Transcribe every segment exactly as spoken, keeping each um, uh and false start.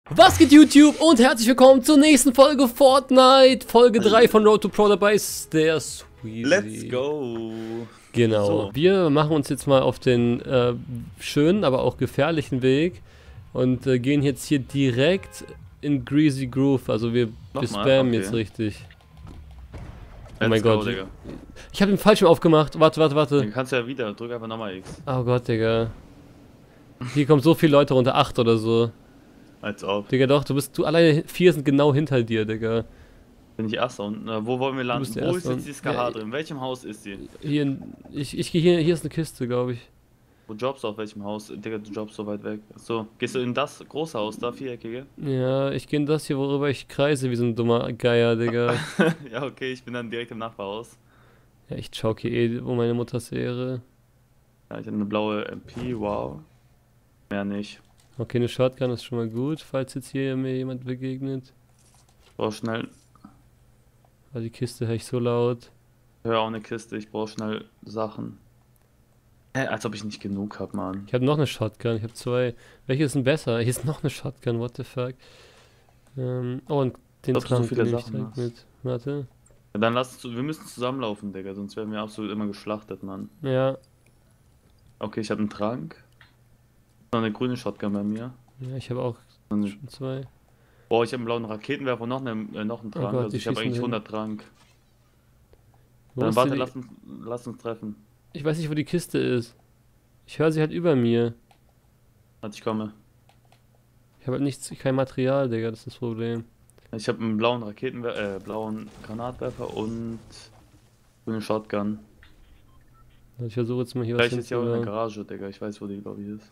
Was geht YouTube und herzlich willkommen zur nächsten Folge Fortnite, Folge drei von Road to Pro. Dabei ist der Sweezy. Let's go! Genau, So. Wir machen uns jetzt mal auf den äh, schönen, aber auch gefährlichen Weg und äh, gehen jetzt hier direkt in Greasy Groove, also wir, wir spammen okay. jetzt richtig. Oh Let's mein go, Gott, Digga. ich habe den falschen aufgemacht, warte, warte, warte. Den kannst du ja wieder, drück einfach nochmal X. Oh Gott, Digga. Hier kommen so viele Leute runter, acht oder so. Als ob. Digga, doch, du bist, du alleine vier sind genau hinter dir, Digga. Bin ich Erster und äh, wo wollen wir landen? der Wo ist Erste jetzt die und- S K H Ja, drin? In welchem Haus ist die? Hier, in- ich, ich gehe hier, hier ist eine Kiste, glaube ich. Wo jobst du auf welchem Haus? Digga, du jobst so weit weg. So, gehst du in das große Haus da, viereckige? Ja, ich gehe in das hier, worüber ich kreise, wie so ein dummer Geier, Digga. Ja, okay, ich bin dann direkt im Nachbarhaus. Ja, ich chauke eh, wo meine Mutter wäre. Ja, ich habe eine blaue M P, wow. Mehr nicht. Okay, eine Shotgun ist schon mal gut, falls jetzt hier mir jemand begegnet. Ich brauch schnell, Weil die Kiste höre ich so laut. hör auch eine Kiste, ich brauch schnell Sachen. Hä, als ob ich nicht genug hab, Mann. Ich habe noch eine Shotgun, ich habe zwei. Welche ist denn besser? Hier ist noch eine Shotgun, what the fuck. Ähm, oh, und den Ob du so Trank viele nehme ich Sachen direkt hast. mit. Warte. Ja, dann lass uns, wir müssen zusammenlaufen, Digga, sonst werden wir absolut immer geschlachtet, Mann. Ja, Okay, ich habe einen Trank. Noch eine grüne Shotgun bei mir. ja, ich habe auch Und, schon zwei. boah, ich habe einen blauen Raketenwerfer und noch, eine, äh, noch einen Oh Trank. Gott, also die ich habe schießen eigentlich hin. hundert Trank. Wo Dann ist warte, die- lass uns, lass uns treffen. Ich weiß nicht, wo die Kiste ist. Ich höre sie halt über mir. Warte, ich komme. Ich habe halt nichts, kein Material, Digga, das ist das Problem. Ich habe einen blauen Raketenwerfer, äh, blauen Granatwerfer und grüne Shotgun. Also ich versuche jetzt mal hier was Vielleicht ist ja auch in der hinzubauen. Garage, Digga. Ich weiß, wo die, glaube ich, ist.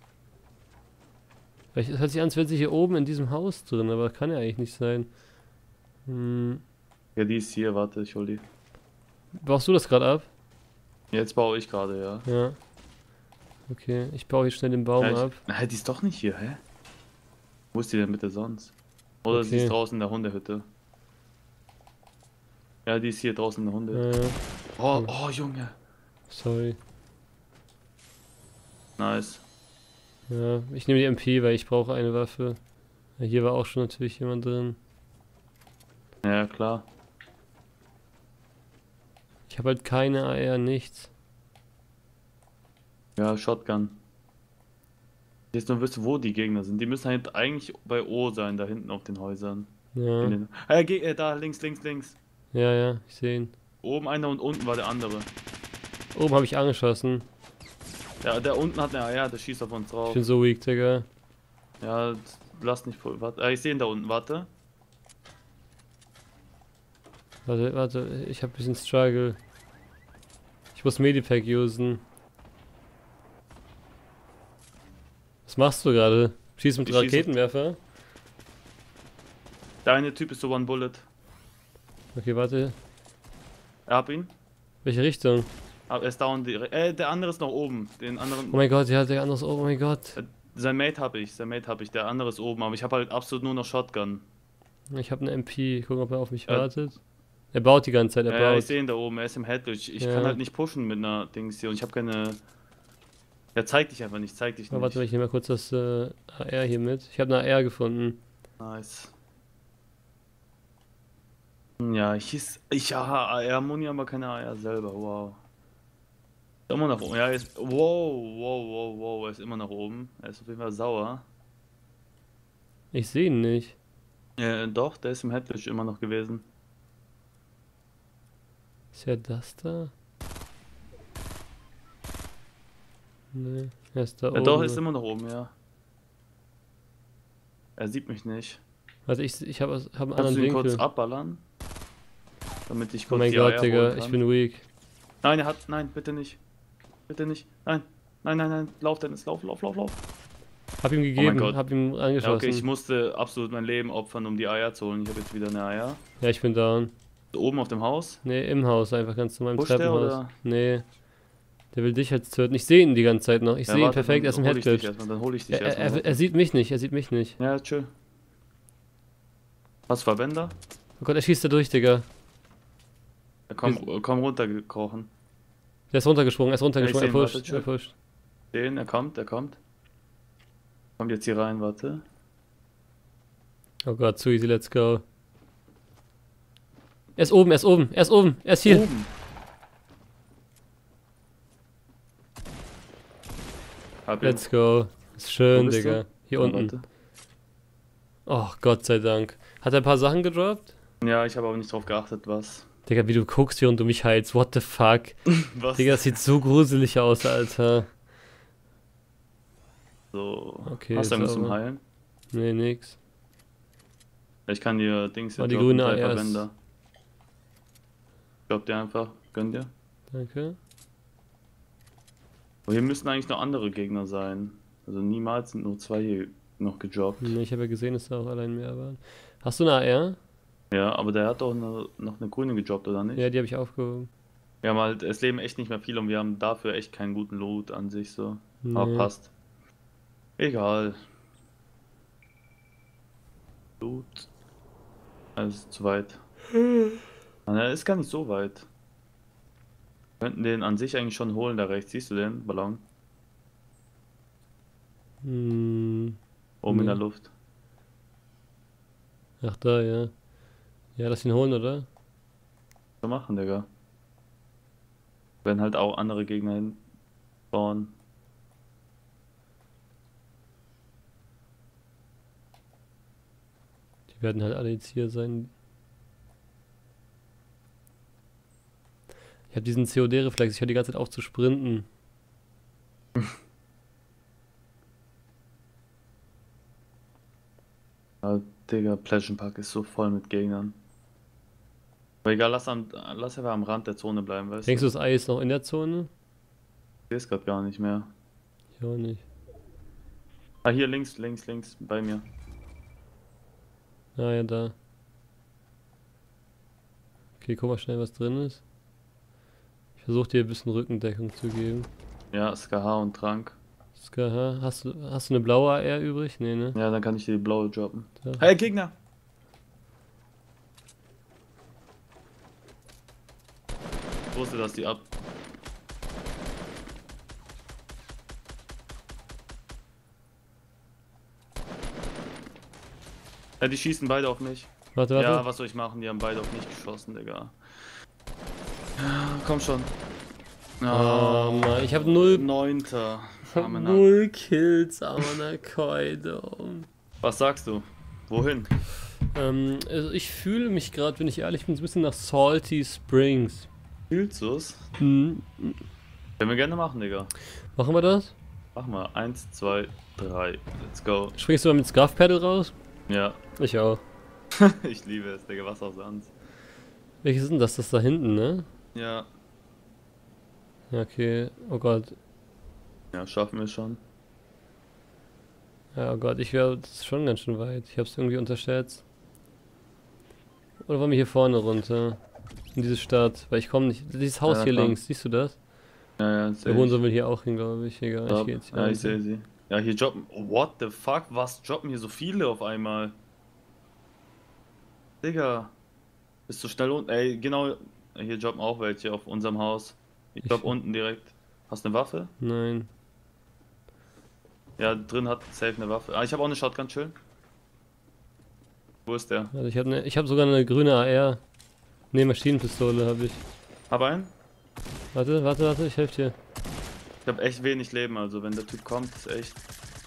Vielleicht- Es hört sich an, als wäre sie hier oben in diesem Haus drin, aber kann ja eigentlich nicht sein. Hm. Ja, die ist hier. Warte, ich hol die. Baust du das gerade ab? Jetzt baue ich gerade, ja. Ja. Okay, ich baue hier schnell den Baum ja ab. ich, hä, die ist doch nicht hier, hä? Wo ist die denn bitte sonst? Oder sie Okay. ist draußen in der Hundehütte. Ja, die ist hier draußen in der Hunde. Äh, Oh, oh, Junge. sorry. Nice. Ja, ich nehme die M P, weil ich brauche eine Waffe. Ja, hier war auch schon natürlich jemand drin. Ja, klar. Ich habe halt keine A R, nichts. Ja, Shotgun. Jetzt nur wisst, wo die Gegner sind. Die müssen halt eigentlich bei O sein, da hinten auf den Häusern. Ja, In den, äh, geh, äh, da, links, links, links. ja, ja, ich sehe ihn. Oben einer und unten war der andere. Oben habe ich angeschossen. Ja, der unten hat eine, ja, der schießt auf uns Ich drauf. bin so weak, Digga. Ja, lass nicht voll. Warte, äh, ich sehe ihn da unten, warte. Warte, warte, ich habe ein bisschen Struggle. Ich muss Medipack usen. Was machst du gerade? Schießt mit Ich schieße. Raketenwerfer? Der eine Typ ist so One Bullet. Okay, warte. Er hab ihn. Welche Richtung? Aber er ist down. Die, äh, der andere ist noch oben. Den anderen. Oh mein Gott, ja, der andere ist, oh mein Gott. Äh, sein Mate habe ich, sein Mate habe ich. Der andere ist oben, aber ich habe halt absolut nur noch Shotgun. Ich habe eine M P. Gucken, ob er auf mich Ja. wartet. Er baut die ganze Zeit, er Ja, ich baut. sehe ihn da oben. Er ist im Head. Ich, ich Ja. kann halt nicht pushen mit einer Dings hier und ich habe keine. Ja, zeig dich einfach nicht, zeig dich Oh, nicht. warte, ich nehme mal kurz das äh, A R hier mit. Ich habe eine A R gefunden. Nice. Ja, ich hieß. Ich ja, A R Muni, aber keine A R selber. Wow. Ist immer noch oben. Ja, er ist. Wow, wow, wow, wow. Er ist immer noch oben. Er ist auf jeden Fall sauer. Ich sehe ihn nicht. Äh, doch, der ist im Headbridge immer noch gewesen. Ist ja das da? Nee, er ist da Ja, oben. doch, ist immer noch oben, ja. Er sieht mich nicht. Warte, ich, ich habe hab einen Kannst du anderen ihn kurz Winkel. abballern? Damit ich Oh kurz mein die Gott, Eier Digga, holen ich kann. bin weak. Nein, er hat. Nein, bitte nicht. Bitte nicht. Nein. Nein, nein, nein. Lauf, Dennis. Lauf, lauf, lauf, lauf. Hab ihm gegeben, Gott. hab ihm Ja, angeschossen. okay, ich musste absolut mein Leben opfern, um die Eier zu holen. Ich habe jetzt wieder eine Eier. Ja, ich bin down. Oben auf dem Haus. Nee, im Haus, einfach ganz normal im Pusht der, Treppenhaus. oder? Nee. Der will dich jetzt töten. Ich sehe ihn die ganze Zeit noch. Ich Ja, sehe ihn warte, perfekt, er ist im dann hol ich dich Headglitch. erstmal, Dann hole ich dich Er, er, erstmal. er, er sieht mich nicht, er sieht mich nicht. Ja, chill. Hast du Verbänder? Oh Gott, er schießt da durch, Digga. Ja, komm, komm runtergekrochen. Der ist runtergesprungen, er ist runtergesprungen, Ja, er ich seh ihn, pusht, warte, er pusht. Den, er kommt, er kommt. Kommt jetzt hier rein, warte. Oh Gott, zu easy, let's go. Er ist oben, er ist oben, er ist oben, er ist hier. Oben. Hab ihn. Let's go. Ist schön, Wo bist Digga. du? Hier Ah, unten. warte. Oh, Gott sei Dank. Hat er ein paar Sachen gedroppt? Ja, ich habe aber nicht drauf geachtet, was. Digga, wie du guckst, während du mich heilst. What the fuck? Was? Digga, das sieht so gruselig aus, Alter. So. Okay, Hast du irgendwas zum sauber. Heilen? Nee, nix. Ich kann dir Dings Oh, die droppen, grüne drei A R ist- Verbänder. Glaub dir einfach, gönn dir. Danke. Aber hier müssten eigentlich noch andere Gegner sein. Also niemals sind nur zwei hier noch gedroppt. Nee, ich habe ja gesehen, dass da auch allein mehr waren. Hast du eine A R? Ja, aber der hat doch eine, noch eine grüne gedroppt, oder nicht? Ja, die habe ich aufgehoben. Wir haben halt, es leben echt nicht mehr viele und wir haben dafür echt keinen guten Loot an sich so. Aber Nee. passt. Egal. Loot. Also zu weit. Ah, er ist gar nicht so weit. Wir könnten den an sich eigentlich schon holen, da rechts. Siehst du den Ballon? Hm. Oben in Nee. der Luft. Ach, da, ja. Ja, lass ihn holen, oder? So machen, Digga. Werden halt auch andere Gegner hinbauen. Die werden halt alle jetzt hier sein. Ich habe diesen C O D-Reflex, ich höre die ganze Zeit auf zu sprinten. Ja, Digga, Pleasure Park ist so voll mit Gegnern. Aber egal, lass, am, lass einfach am Rand der Zone bleiben, weißt Denkst du? du, das Ei ist noch in der Zone? Ich sehe es gerade gar nicht mehr. Ich auch nicht. Ah, hier links, links, links, bei mir. Ah, ja, da. Okay, guck mal schnell, was drin ist. Ich versuche dir ein bisschen Rückendeckung zu geben. Ja, S K H und Trank. Ska, hast du, hast du eine blaue A R übrig? Nee, ne? Ja, dann kann ich dir die blaue droppen. Da. Hey, Gegner! Ich wusste, dass die ab. Ja, die schießen beide auf mich. Warte, warte. Ja, was soll ich machen? Die haben beide auf mich geschossen, Digga. Ja, komm schon. Oh Mann, ich habe null, Neunter. Arme Nacken. null Kills, aber Keudum. Was sagst du? Wohin? Ähm, also ich fühle mich gerade, wenn ich ehrlich bin, so ein bisschen nach Salty Springs. Fühlst du's? Hm. Können wir gerne machen, Digga. Machen wir das? Mach mal. Eins, zwei, drei. Let's go. Springst du mal mit Scuff Paddle raus? Ja. Ich auch. Ich liebe es, Digga. Was auch sonst. Welches ist denn das? Das da hinten, ne? Ja. Ja, okay. Oh Gott. Ja, schaffen wir schon. Ja, oh Gott, ich wäre das ist schon ganz schön weit. Ich hab's irgendwie unterschätzt. Oder wollen wir hier vorne runter? In diese Stadt. Weil ich komme nicht. Dieses Haus Ja, hier komm. links, siehst du das? Ja, ja, Der sehe Hurensohn will hier auch hin, glaube ich. Egal, ich gehe jetzt hier Ja, ich runter. sehe sie. Ja, hier droppen. Oh, what the fuck? Was droppen hier so viele auf einmal? Digga. Bist du schnell unten? Ey, genau. Hier droppen auch welche auf unserem Haus. Ich Ich- dropp unten direkt. Hast du eine Waffe? Nein. Ja, drin hat safe eine Waffe. Ah, ich habe auch eine Shotgun, chill. Wo ist der? Also ich habe ne, ich hab sogar eine grüne A R. Ne, Maschinenpistole habe ich. Hab einen? Warte, warte, warte, ich helfe dir. Ich habe echt wenig Leben, also wenn der Typ kommt, ist echt.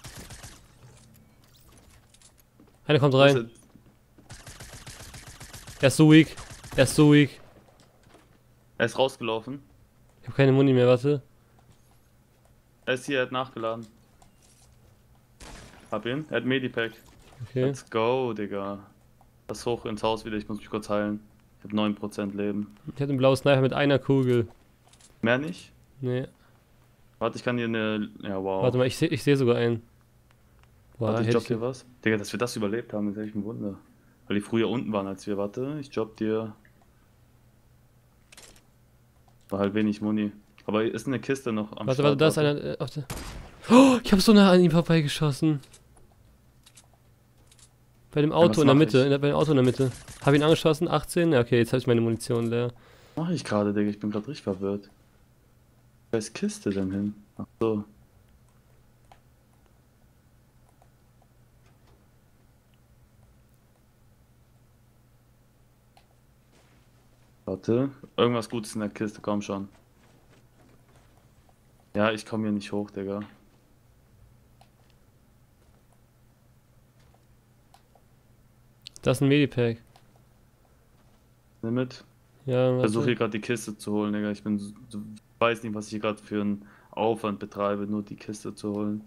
Einer kommt Wo rein. ist Er ist so weak. Er ist so weak. Er Er ist rausgelaufen. Ich habe keine Muni mehr, warte. Er ist hier, er hat nachgeladen. Hab ihn. Er hat Medipack. Okay. Let's go, Digga. Lass hoch ins Haus wieder, ich muss mich kurz heilen. Ich hab neun Prozent Leben. Ich hatte einen blauen Sniper mit einer Kugel. Mehr nicht? Nee. Warte, ich kann dir eine. Ja, wow. Warte mal, ich sehe ich seh sogar einen. Boah, Warte, ich hätte job ich dir was? Digga, dass wir das überlebt haben, ist echt ein Wunder. Weil die früher unten waren als wir. Warte, ich job dir. War halt wenig Muni. Aber ist eine Kiste noch am Warte, Start, warte, da ist einer. Äh, auf der oh, ich habe so nah an ihm vorbeigeschossen. Bei dem Auto was in der mach Mitte, ich? in der, bei dem Auto in der Mitte. Habe ihn angeschossen, achtzehn? Ja, okay, jetzt habe ich meine Munition leer. Was mach ich gerade, Digga? Ich bin gerade richtig verwirrt. Wo ist Kiste denn hin? Ach so. Warte, irgendwas Gutes in der Kiste, komm schon. Ja, ich komme hier nicht hoch, Digga. Das ist ein Medipack. Nimm mit. Ja, Ich versuche warte. hier gerade die Kiste zu holen, Digga. Ich bin so, so, weiß nicht, was ich hier gerade für einen Aufwand betreibe, nur die Kiste zu holen.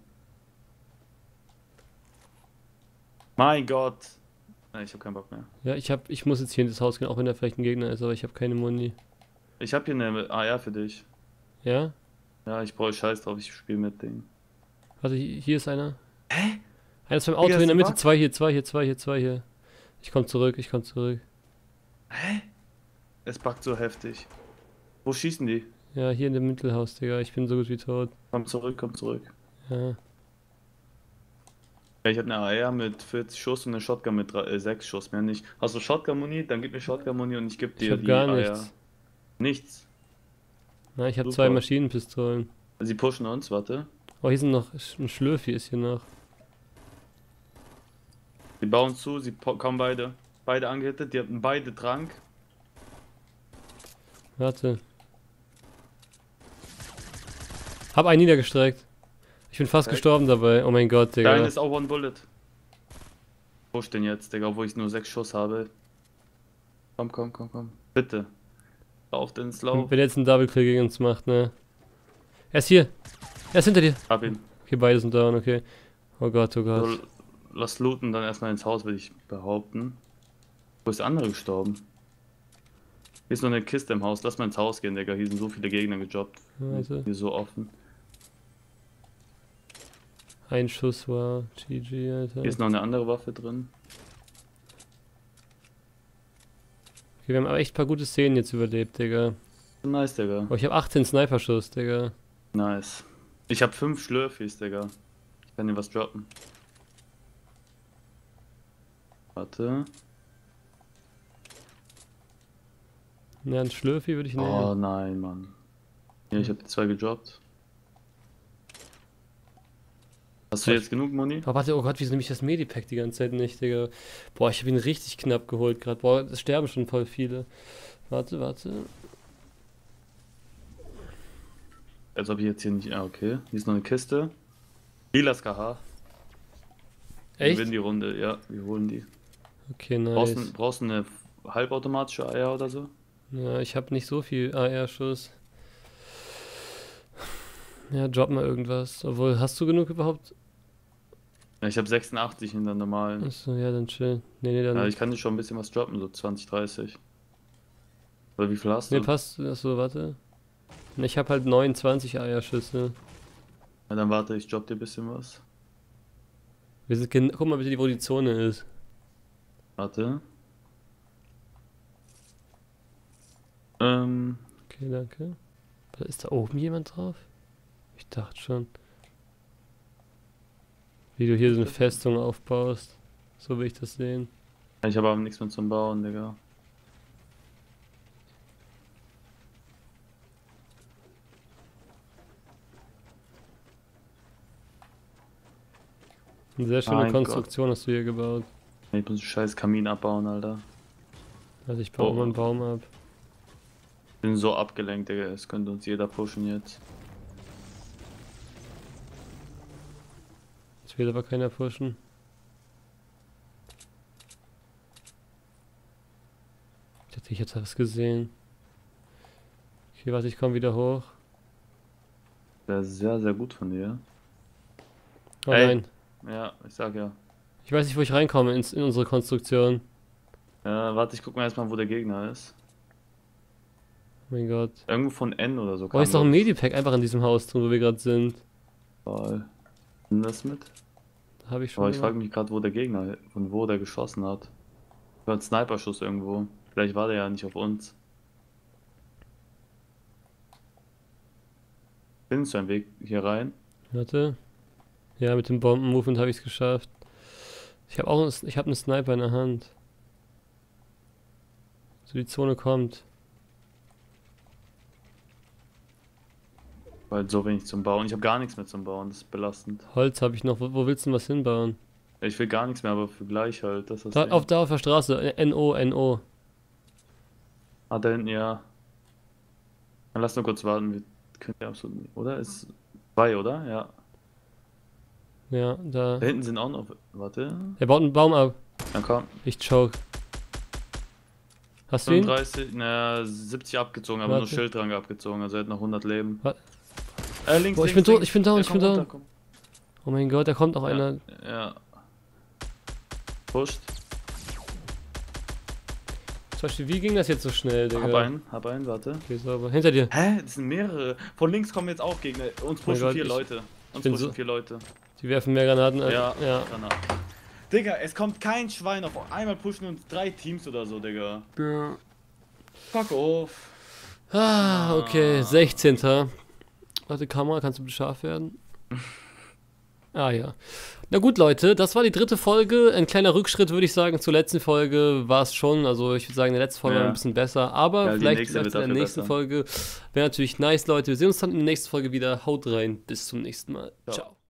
Mein Gott. Nein, ich habe keinen Bock mehr. Ja, ich hab, ich muss jetzt hier in das Haus gehen, auch wenn da vielleicht ein Gegner ist, aber ich habe keine Muni. Ich habe hier eine A R für dich. Ja? Ja, ich brauche Scheiß drauf, ich spiele mit Ding. Warte, hi- hier ist einer. Hä? Einer ist beim Digga, Auto ist in der ein Mitte. Bug? Zwei hier, zwei hier, zwei hier, zwei hier. Ich komm zurück, ich komm zurück. Hä? Es buggt so heftig. Wo schießen die? Ja, hier in dem Mittelhaus, Digga. Ich bin so gut wie tot. Komm zurück, komm zurück. Ja. Ja, ich habe eine A R mit vierzig Schuss und eine Shotgun mit drei, äh, sechs Schuss, mehr nicht. Hast du Shotgun-Muni? Dann gib mir Shotgun-Muni und ich geb Ich dir hab die gar A R. nichts. Nichts. Na, ich habe Super. zwei Maschinenpistolen. Sie pushen uns, warte. Oh, hier sind noch. Ein Schlürfi ist hier noch. Die bauen zu, sie po- kommen beide. Beide angehittet, die hatten beide Trank. Warte. Hab einen niedergestreckt. Ich bin fast Okay. gestorben dabei. Oh mein Gott, Der eine Digga. ist auch One Bullet. Push den jetzt, Digga, obwohl ich nur sechs Schuss habe. Komm, komm, komm, komm. Bitte. Lauf den Slow. Wenn er jetzt einen Double Kill gegen uns macht, ne? Er ist hier. Er ist hinter dir. Hab ihn. Okay, beide sind down, okay. Oh Gott, oh Gott. So, lass looten, dann erstmal ins Haus, würde ich behaupten. Wo ist der andere gestorben? Hier ist noch eine Kiste im Haus. Lass mal ins Haus gehen, Digga. Hier sind so viele Gegner gejobbt. Warte. Hier so offen. Ein Schuss war G G, Alter. Hier ist noch eine andere Waffe drin. Okay, wir haben aber echt ein paar gute Szenen jetzt überlebt, Digga. Nice, Digga. Oh, ich habe achtzehn Sniper-Schuss, Digga. Nice. Ich habe fünf Schlürfis, Digga. Ich kann dir was droppen. Warte. Ja, ein Schlürfi würde ich nehmen. Oh nein, Mann. Ja, ich habe die zwei gedroppt. Hast du jetzt genug Muni? Oh, warte, oh Gott, wieso nehme ich das Medipack die ganze Zeit nicht, Digga? Boah, ich habe ihn richtig knapp geholt gerade. Boah, es sterben schon voll viele. Warte, warte. Als ob ich jetzt hier nicht. Ah, okay. Hier ist noch eine Kiste. Lilas K H. Wir Echt? gewinnen die Runde, ja, wir holen die. Okay, Brauchst, nice. du- brauchst du eine halbautomatische Eier oder so? Ja, ich habe nicht so viel A R-Schuss. Ja, drop mal irgendwas. Obwohl, hast du genug überhaupt? Ja, ich habe sechsundachtzig in der normalen. Achso, ja, dann chill. Nee, nee, dann. Ja, ich kann dir schon ein bisschen was droppen, so zwanzig, dreißig. Oder wie viel hast du? Nee, passt. Achso, warte. Ich habe halt neunundzwanzig A R-Schüsse. Ja, dann warte, ich dropp dir ein bisschen was. Wir sind gen Guck mal bitte, wo die Zone ist. Warte. Ähm, Okay, danke. Ist da oben jemand drauf? Ich dachte schon. Wie du hier so eine Festung aufbaust. So will ich das sehen. ich habe aber nichts mehr zum Bauen, Digga. Eine sehr schöne Mein Konstruktion hast du hier gebaut. Ich muss einen scheiß Kamin abbauen, Alter. Also ich baue Oh. mal einen Baum ab. Bin so abgelenkt, Digga. Es könnte uns jeder pushen jetzt. Jetzt will aber keiner pushen. Ich dachte, ich hätte was gesehen. Okay, warte, ich komme wieder hoch. Wäre sehr, sehr gut von dir. Oh Ey. nein. Ja, ich sag ja. Ich weiß nicht, wo ich reinkomme ins, in unsere Konstruktion. Ja, warte, ich guck mal erstmal, wo der Gegner ist. Oh mein Gott. Irgendwo von N oder so. Oh, ist doch ein glaub ich. Medipack einfach in diesem Haus drin, wo wir gerade sind. Voll. Nimm das mit? Da habe ich schon. Aber ich gemacht. frage mich gerade, wo der Gegner, von wo der geschossen hat. Ich war ein Sniper-Schuss irgendwo. Vielleicht war der ja nicht auf uns. Findest du einen Weg hier rein? Warte. Ja, mit dem Bomben-Movement habe ich es geschafft. Ich habe auch ich habe einen Sniper in der Hand. So, die Zone kommt. Weil so wenig zum Bauen. Ich habe gar nichts mehr zum Bauen, das ist belastend. Holz habe ich noch. Wo, wo willst du denn was hinbauen? Ich will gar nichts mehr, aber für gleich halt. Das ist Da, das auf, Ding. da auf der Straße. N O, N O. Ah, da hinten, ja. Dann lass nur kurz warten. Wir können ja absolut nicht. Oder? Ist zwei, oder? Ja. Ja, da. Da hinten sind auch noch. Warte. Er baut einen Baum ab. Dann komm. Ich choke. Hast du ihn? fünfunddreißig, naja, siebzig abgezogen, aber Warte. nur Schildrange abgezogen. Also er hat noch hundert Leben. Was? Äh, links, Boah, ich links, bin tot, links. ich bin down, Ja, ich bin komm runter, down. komm. Oh mein Gott, da kommt auch einer. Ja. Pusht. Zum Beispiel, wie ging das jetzt so schnell, Digga? Hab einen, hab einen, warte. Okay, sauber. Hinter dir. Hä? Das sind mehrere. Von links kommen jetzt auch Gegner. Uns pushen Gott, vier ich- Leute. Uns bin pushen so- vier Leute. Die werfen mehr Granaten als. Ja, ja. Granat. Digga, es kommt kein Schwein auf. Einmal pushen uns drei Teams oder so, Digga. Ja. Fuck off. Ah, okay, sechzehnter Warte, Kamera, kannst du bitte scharf werden? Ah ja. Na gut, Leute, das war die dritte Folge. Ein kleiner Rückschritt, würde ich sagen. Zur letzten Folge war es schon. Also ich würde sagen, in der letzten Folge Ja. war ein bisschen besser. Aber Ja, die vielleicht, nächste vielleicht wird in der dafür nächsten besser. Folge wäre natürlich nice, Leute. Wir sehen uns dann in der nächsten Folge wieder. Haut rein. Bis zum nächsten Mal. Ciao. Ciao.